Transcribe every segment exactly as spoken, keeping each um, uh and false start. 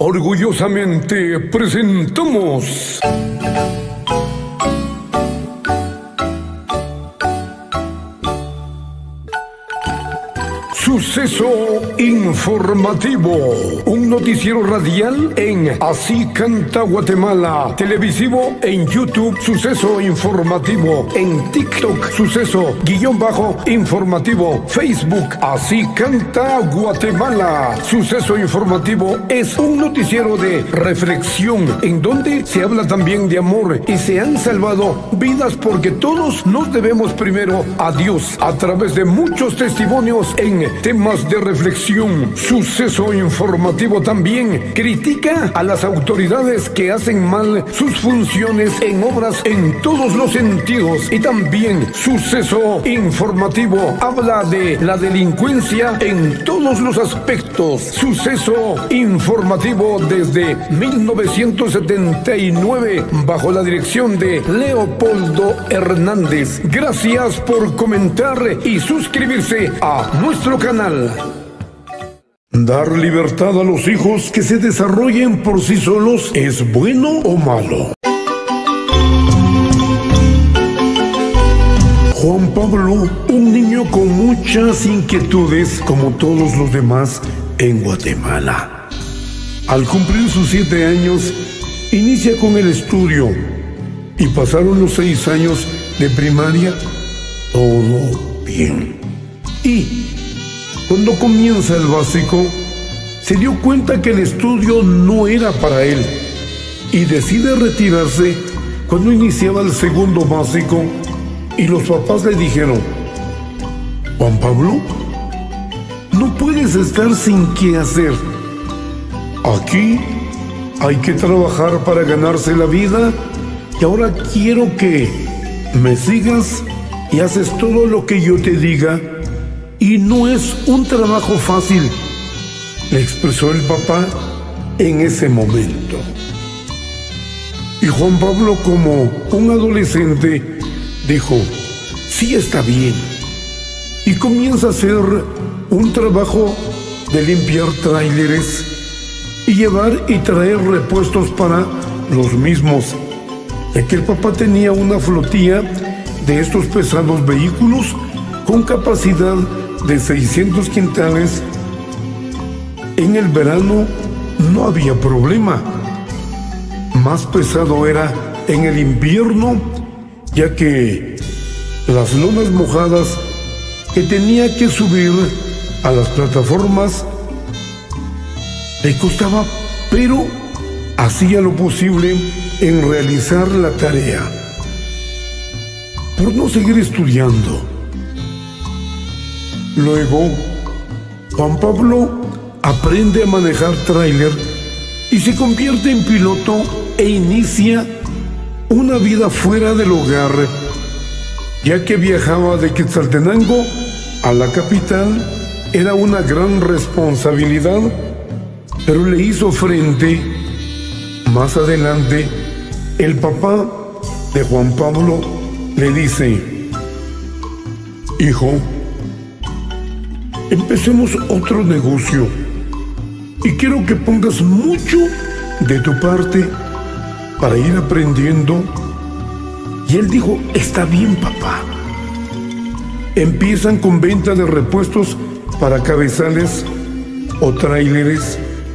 Orgullosamente presentamos Suceso Informativo, un noticiero radial en Así Canta Guatemala, televisivo en YouTube, Suceso Informativo, en TikTok, Suceso guión bajo informativo, Facebook, Así Canta Guatemala. Suceso Informativo es un noticiero de reflexión en donde se habla también de amor y se han salvado vidas porque todos nos debemos primero a Dios a través de muchos testimonios en temas de reflexión. Suceso Informativo también critica a las autoridades que hacen mal sus funciones en obras en todos los sentidos. Y también Suceso Informativo habla de la delincuencia en todos los aspectos. Suceso Informativo desde mil novecientos setenta y nueve bajo la dirección de Leopoldo Hernández. Gracias por comentar y suscribirse a nuestro canal. ¿Dar libertad a los hijos que se desarrollen por sí solos es bueno o malo? Juan Pablo, un niño con muchas inquietudes como todos los demás en Guatemala. Al cumplir sus siete años, inicia con el estudio y pasaron los seis años de primaria, todo bien. Y cuando comienza el básico, se dio cuenta que el estudio no era para él y decide retirarse cuando iniciaba el segundo básico y los papás le dijeron: Juan Pablo, no puedes estar sin qué hacer. Aquí hay que trabajar para ganarse la vida y ahora quiero que me sigas y haces todo lo que yo te diga. Y no es un trabajo fácil, le expresó el papá en ese momento. Y Juan Pablo, como un adolescente, dijo: sí, está bien. Y comienza a hacer un trabajo de limpiar tráileres y llevar y traer repuestos para los mismos, ya que el papá tenía una flotilla de estos pesados vehículos con capacidad de seiscientos quintales. En el verano no había problema. Más pesado era en el invierno, ya que las lonas mojadas que tenía que subir a las plataformas le costaba, pero hacía lo posible en realizar la tarea. Por no seguir estudiando. Luego, Juan Pablo aprende a manejar tráiler y se convierte en piloto e inicia una vida fuera del hogar, ya que viajaba de Quetzaltenango a la capital. Era una gran responsabilidad, pero le hizo frente. Más adelante, el papá de Juan Pablo le dice: hijo, empecemos otro negocio y quiero que pongas mucho de tu parte para ir aprendiendo. Y él dijo: está bien, papá. Empiezan con venta de repuestos para cabezales o tráileres.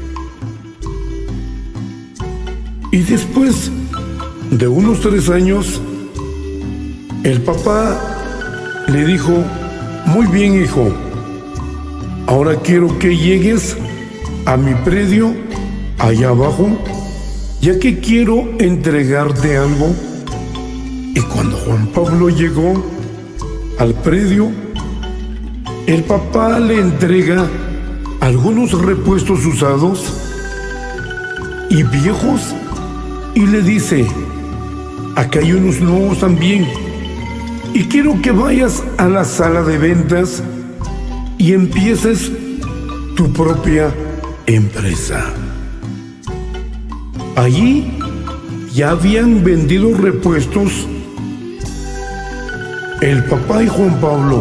Y después de unos tres años, el papá le dijo: muy bien, hijo, ahora quiero que llegues a mi predio allá abajo, ya que quiero entregarte algo. Y cuando Juan Pablo llegó al predio, el papá le entrega algunos repuestos usados y viejos y le dice: acá hay unos nuevos también y quiero que vayas a la sala de ventas y empieces tu propia empresa. Allí ya habían vendido repuestos el papá y Juan Pablo.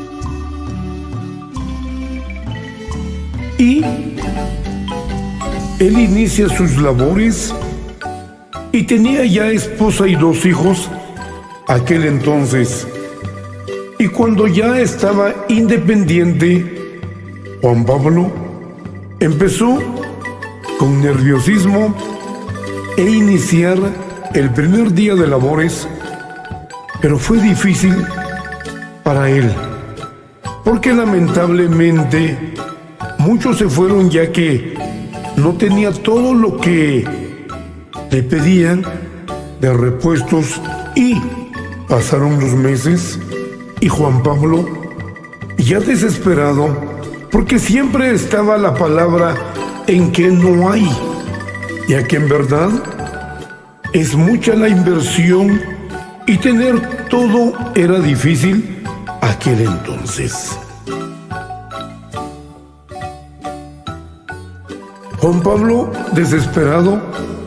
Y él inicia sus labores y tenía ya esposa y dos hijos aquel entonces. Y cuando ya estaba independiente, Juan Pablo empezó con nerviosismo e iniciar el primer día de labores, pero fue difícil para él, porque lamentablemente muchos se fueron ya que no tenía todo lo que le pedían de repuestos, y pasaron los meses y Juan Pablo, ya desesperado, porque siempre estaba la palabra en que no hay, ya que en verdad es mucha la inversión y tener todo era difícil aquel entonces. Juan Pablo, desesperado,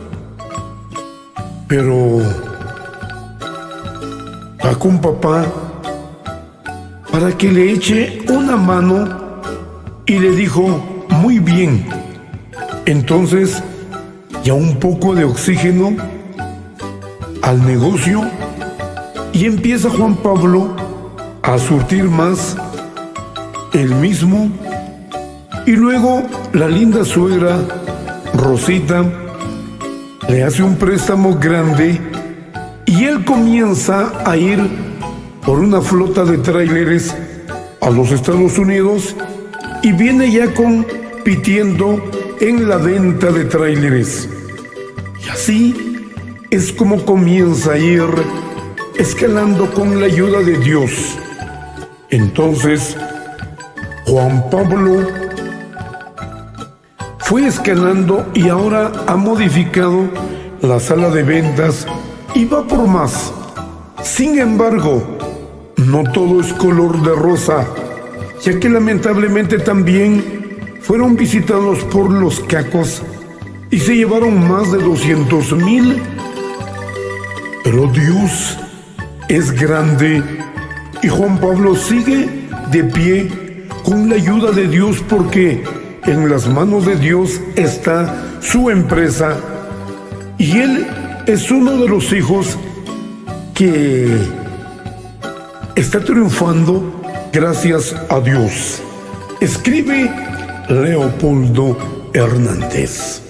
pero va con papá para que le eche una mano y le dijo, muy bien. Entonces, ya un poco de oxígeno al negocio, y empieza Juan Pablo a surtir más él mismo. Y luego la linda suegra Rosita le hace un préstamo grande y él comienza a ir por una flota de tráileres a los Estados Unidos y viene ya compitiendo en la venta de tráileres. Y así es como comienza a ir escalando con la ayuda de Dios. Entonces, Juan Pablo fue escalando y ahora ha modificado la sala de ventas y va por más. Sin embargo, no todo es color de rosa, ya que lamentablemente también fueron visitados por los cacos y se llevaron más de doscientos mil. Pero Dios es grande y Juan Pablo sigue de pie con la ayuda de Dios, porque en las manos de Dios está su empresa y él es uno de los hijos que está triunfando gracias a Dios. Escribe Leopoldo Hernández.